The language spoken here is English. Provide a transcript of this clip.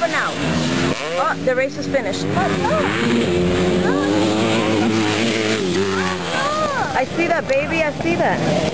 over now. Oh, the race is finished. I see that, baby. I see that.